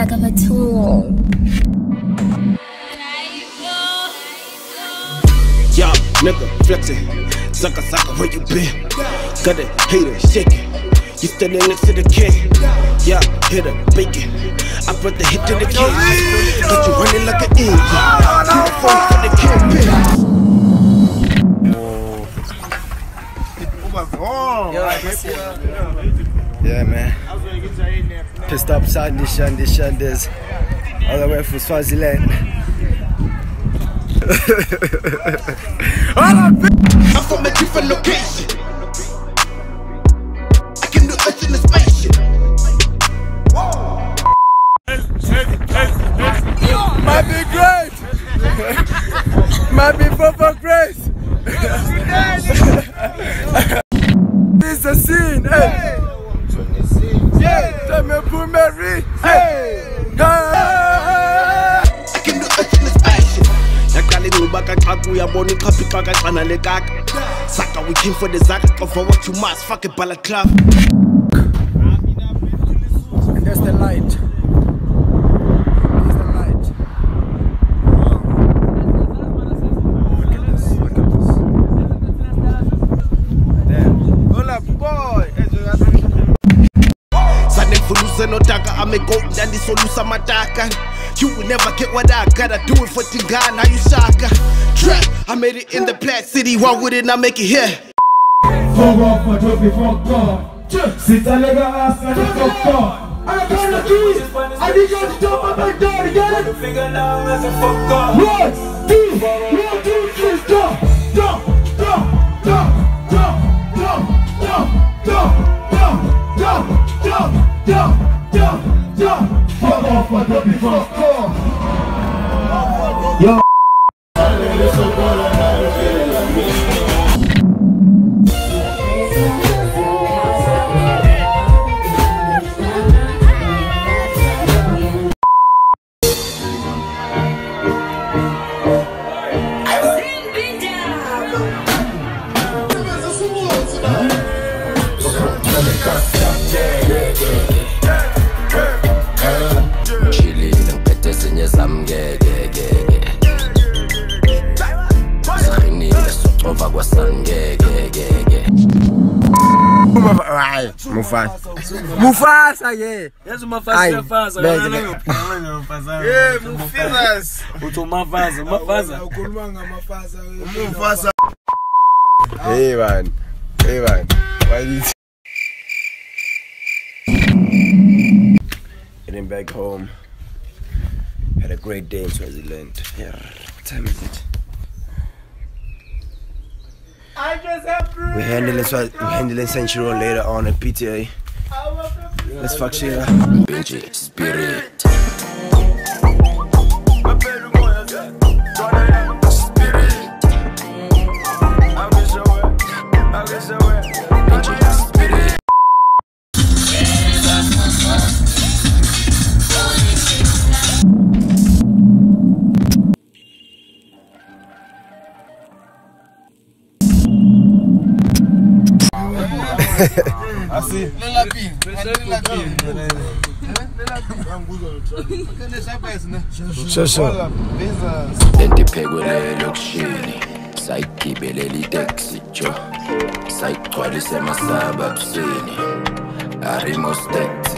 lack of a tool. Yeah, nigga, flexing. Zaka, where you been? Got a hater shaking. You standing next to the king. Yeah, hit a bacon. I brought the hit to the king. Got you running like an engine. Two phone for the kingpin. Yeah, man. Pissed up Shandis. All the way from Swaziland. I'm from a different location. I can do earth in the spaceship. Might be great. Might be proper great. This is the scene. Hey. Tell me, put Mary. Hey. I can do earth in the spaceship. Zaka, we came for the Zaka. Over what you must, fuck it, balaclava. And there's the light. There's the light. Look at this. Look at this. Damn. Hola, boy. Sane fuluze no taka, I may go and the solusa mataka. You will never get what I gotta do it for Tingana, you shaka. Trap, I made it in the Black City, why wouldn't I make it here? Fuck off, for dropping fuck off. Sit a leg ass and fuck off. I got the keys. I need you to jump up and down, get it? Finger now as a fuck off. 1, 2, 3, jump, jump, jump, jump, jump, jump, jump, jump, jump, jump, jump, jump, jump, jump. Fuck off, for dropping fuck off. Yo. Mufasa, yeah. Yes, Mufasa. Yeah, Mufasa. Hey man. Why is getting back home? Had a great day in Swaziland. Yeah. What time is it? We're handling Central later on at PTA. Let's fuck shit up. Benji Spirit. Assim. Lentiphekele lokishini sayigibeleli taxi jo sayigcwalise masaba busini arimostet